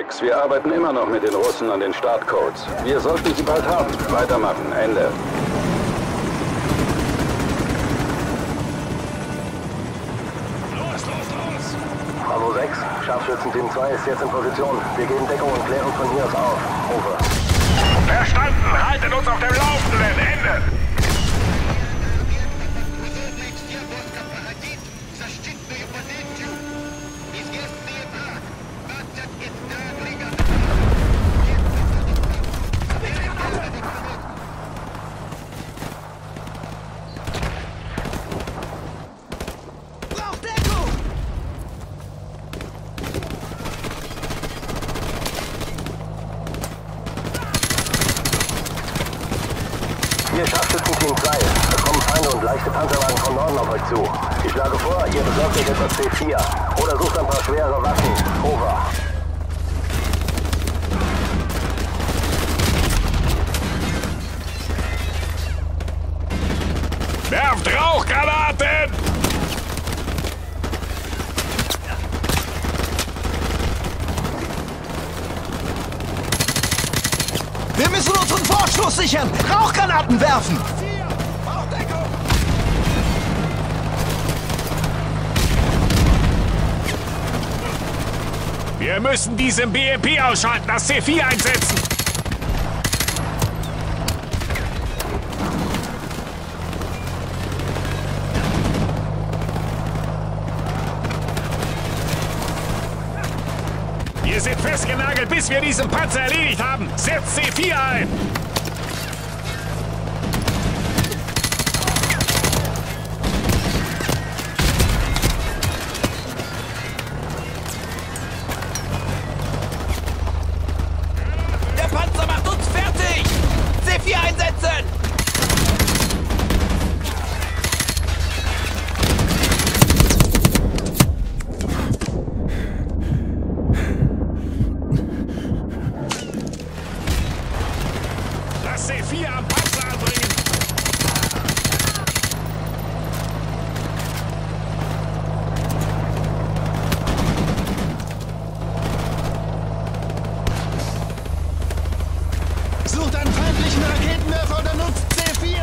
6, wir arbeiten immer noch mit den Russen an den Startcodes. Wir sollten sie bald haben. Weitermachen. Ende. Bravo 6, Scharfschützenteam 2 ist jetzt in Position. Wir geben Deckung und klären von hier aus auf. Over. Verstanden! Haltet uns auf dem Laufenden! Ende! Hier Scharfschützenteam 2. Es kommen Feinde und leichte Panzerwagen von Norden auf euch zu. Ich schlage vor, ihr besorgt euch etwas C4. Oder sucht ein paar schwere Waffen. Over. Werft Rauchgranaten! Wir müssen unseren Vorstoß sichern! Rauchgranaten werfen! Wir müssen diesen BMP ausschalten, das C4 einsetzen! Wir sind festgenagelt, bis wir diesen Panzer erledigt haben. Setzt C4 ein! Der Panzer macht uns fertig! C4 einsetzen! C4 am Panzer anbringen! Sucht einen feindlichen Raketenwerfer oder nutzt C4!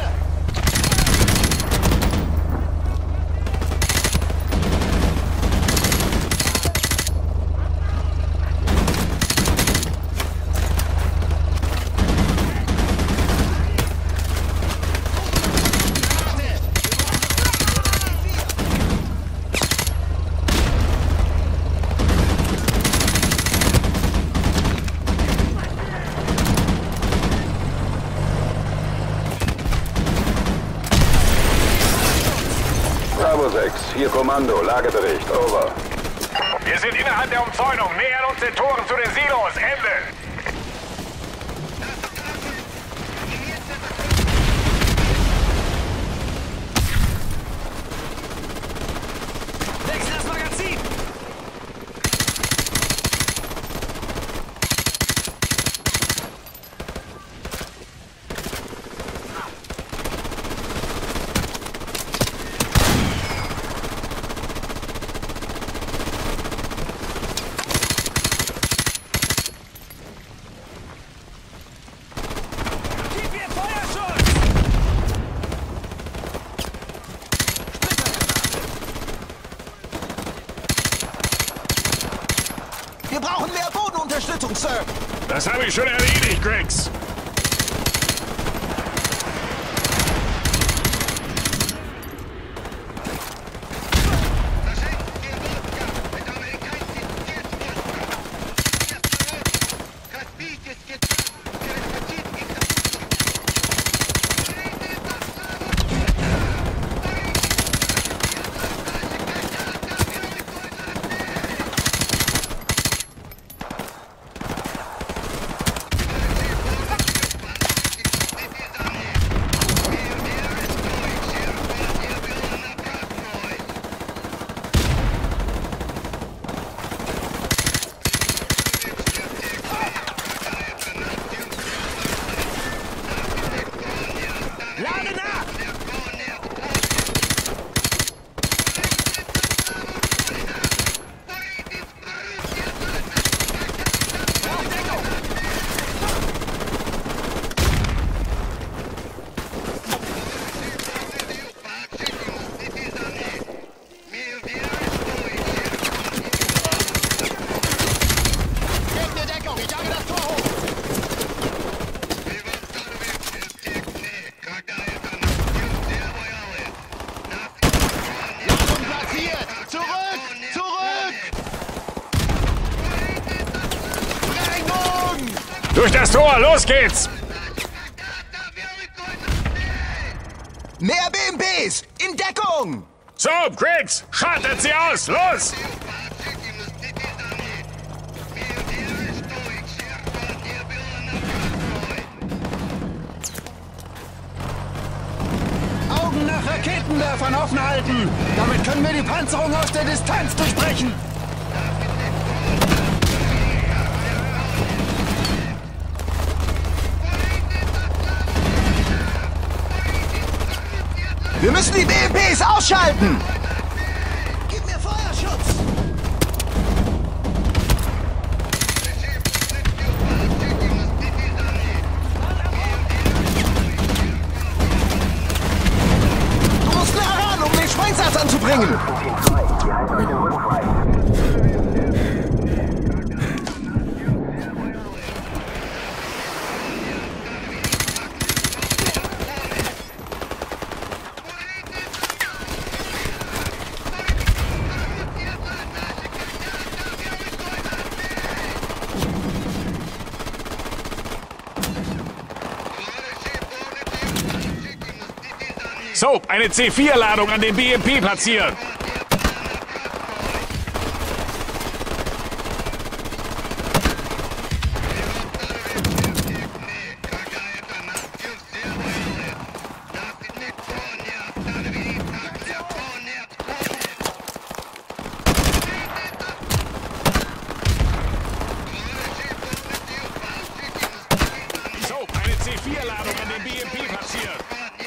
Bravo 6, hier Kommando, Lagebericht, over. Wir sind innerhalb der Umzäunung, nähern uns den Toren zu den Silos. Ende! Wechsel das Magazin! Wir brauchen mehr Bodenunterstützung, Sir! Das habe ich schon erledigt, Griggs! Durch das Tor, los geht's! Mehr BMPs! In Deckung! So, Griggs, schaltet sie aus, los! Augen nach Raketenwerfern offen halten! Damit können wir die Panzerung aus der Distanz durchbrechen! Wir müssen die BMPs ausschalten! Gib mir Feuerschutz! Du musst näher ran, um den Sprengsatz anzubringen! Team 2, wir halten euch den Rücken frei. So, eine C4-Ladung an den BMP platzieren. So, eine C4-Ladung an den BMP platzieren.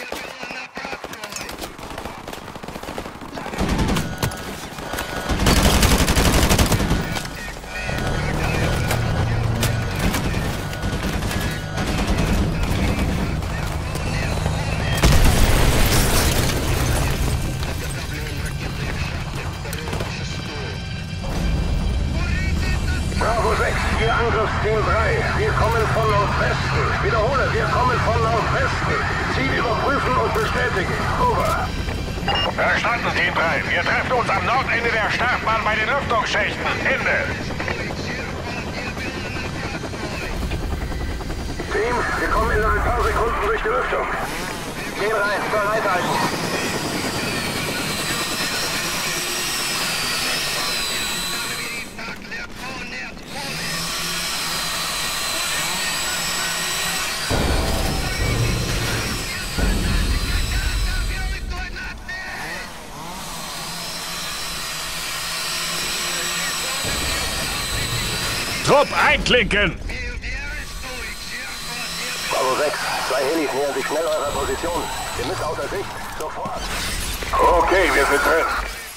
Bravo 6, hier Angriffsteam 3. Wir kommen von Nordwesten. Wiederhole, wir kommen von Nordwesten. Ziel überprüfen und bestätigen. Over. Verstanden, Team 3. Wir treffen uns am Nordende der Startbahn bei den Lüftungsschächten. Ende. Team, wir kommen in ein paar Sekunden durch die Lüftung. Gehen rein, bereithalten. Trupp einklinken! Bravo 6, 2 Helis nähern sich schnell eurer Position. Ihr müsst außer Sicht. Sofort. Okay, wir sind drin.